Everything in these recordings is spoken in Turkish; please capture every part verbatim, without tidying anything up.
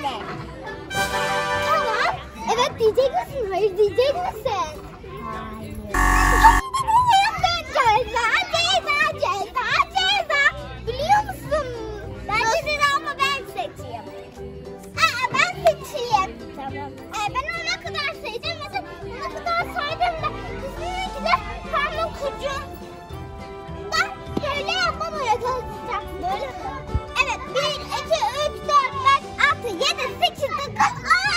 Evet. Tamam. Evet diyecek misin? Hayır diyecek misin? Hayır. Ceza, ceza, ceza, ceza. Biliyor musun? Bence de ama ben seçeyim. Aa, ben seçeyim. Tamam. Ee, ben ona kadar sayacağım. Mesela ona kadar saydığımda kesinlikle de parmak ucunda böyle yapmamı yakalayacak. Böyle mi? Evet. bir, iki, üç, dört, beş, altı, yedi, sekiz, dokuz.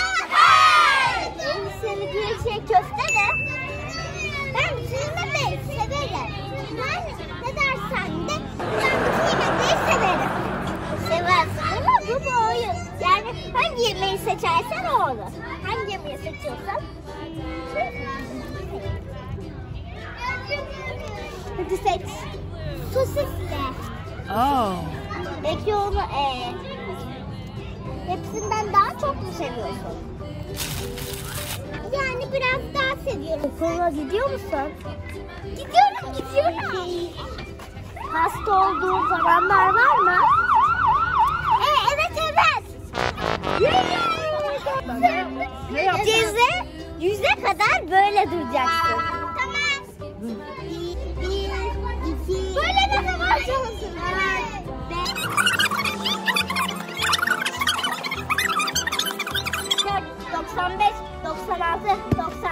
Seni bir şey köfte de. Ben bütün yemekleri severim. Ben ne dersen de ben bütün yemekleri severim. Seversin ama bu bu oyun. Yani hangi yemeği seçersen o olur. Hangi yemeği seçiyorsan. Hadi seç. Sosisle. Oh. Peki onu ee, hepsinden daha çok mu seviyorsun? Yani biraz daha seviyorum. Okula gidiyor musun? Gidiyorum, gidiyorum. Hasta olduğun zamanlar var mı? Ee, evet, evet. Ne yaptın? Yüze, yüze kadar böyle duracaksın. Tamam. Bir, bir, iki. Böyle ne zaman çalışsın? Evet. doksan beş, doksan altı, doksan